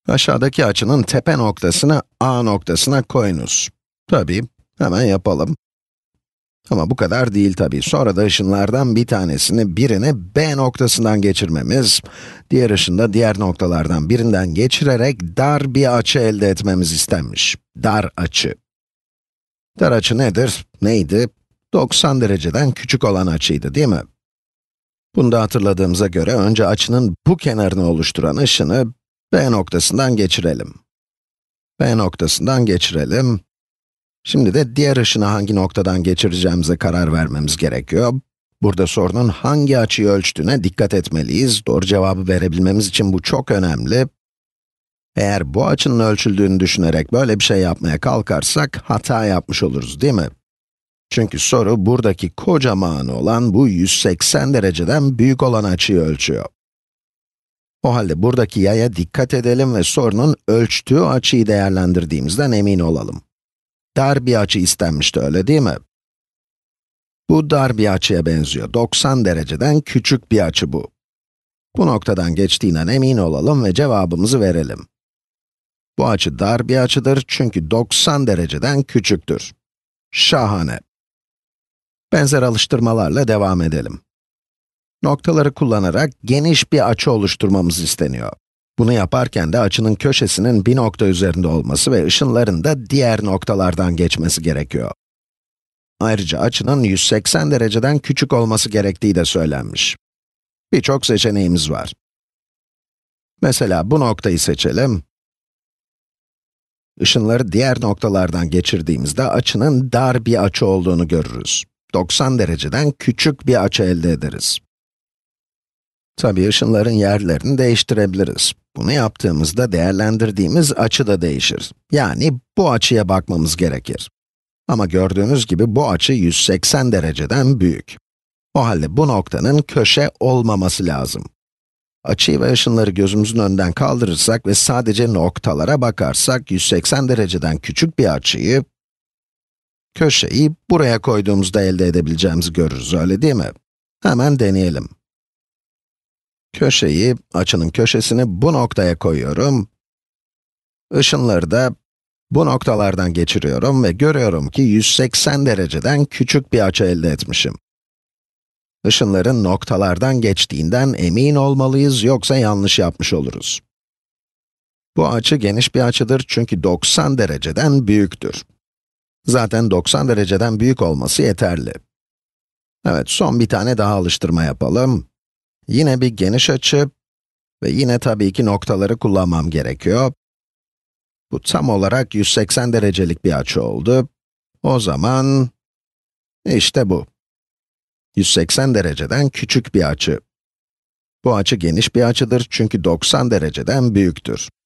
Aşağıdaki açının tepe noktasını A noktasına koyunuz. Tabii, hemen yapalım. Ama bu kadar değil tabii. Sonra da ışınlardan birini B noktasından geçirmemiz, diğer ışını da diğer noktalardan birinden geçirerek dar bir açı elde etmemiz istenmiş. Dar açı. Dar açı nedir? Neydi? 90 dereceden küçük olan açıydı, değil mi? Bunu da hatırladığımıza göre önce açının bu kenarını oluşturan ışını B noktasından geçirelim. B noktasından geçirelim. Şimdi de diğer ışını hangi noktadan geçireceğimize karar vermemiz gerekiyor. Burada sorunun hangi açıyı ölçtüğüne dikkat etmeliyiz. Doğru cevabı verebilmemiz için bu çok önemli. Eğer bu açının ölçüldüğünü düşünerek böyle bir şey yapmaya kalkarsak hata yapmış oluruz, değil mi? Çünkü soru buradaki kocaman olan bu 180 dereceden büyük olan açıyı ölçüyor. O halde buradaki yaya dikkat edelim ve sorunun ölçtüğü açıyı değerlendirdiğimizden emin olalım. Dar bir açı istenmişti, öyle değil mi? Bu dar bir açıya benziyor. 90 dereceden küçük bir açı bu. Bu noktadan geçtiğinden emin olalım ve cevabımızı verelim. Bu açı dar bir açıdır çünkü 90 dereceden küçüktür. Şahane. Benzer alıştırmalarla devam edelim. Noktaları kullanarak geniş bir açı oluşturmamız isteniyor. Bunu yaparken de açının köşesinin bir nokta üzerinde olması ve ışınların da diğer noktalardan geçmesi gerekiyor. Ayrıca açının 180 dereceden küçük olması gerektiği de söylenmiş. Birçok seçeneğimiz var. Mesela bu noktayı seçelim. Işınları diğer noktalardan geçirdiğimizde açının dar bir açı olduğunu görürüz. 90 dereceden küçük bir açı elde ederiz. Tabii ışınların yerlerini değiştirebiliriz. Bunu yaptığımızda değerlendirdiğimiz açı da değişir. Yani bu açıya bakmamız gerekir. Ama gördüğünüz gibi bu açı 180 dereceden büyük. O halde bu noktanın köşe olmaması lazım. Açıyı ve ışınları gözümüzün önünden kaldırırsak ve sadece noktalara bakarsak 180 dereceden küçük bir açıyı, köşeyi buraya koyduğumuzda elde edebileceğimizi görürüz, öyle değil mi? Hemen deneyelim. Açının köşesini bu noktaya koyuyorum. Işınları da bu noktalardan geçiriyorum ve görüyorum ki 180 dereceden küçük bir açı elde etmişim. Işınların noktalardan geçtiğinden emin olmalıyız, yoksa yanlış yapmış oluruz. Bu açı geniş bir açıdır çünkü 90 dereceden büyüktür. Zaten 90 dereceden büyük olması yeterli. Evet, son bir tane daha alıştırma yapalım. Yine bir geniş açı ve yine tabii ki noktaları kullanmam gerekiyor. Bu tam olarak 180 derecelik bir açı oldu. O zaman, işte bu. 180 dereceden küçük bir açı. Bu açı geniş bir açıdır çünkü 90 dereceden büyüktür.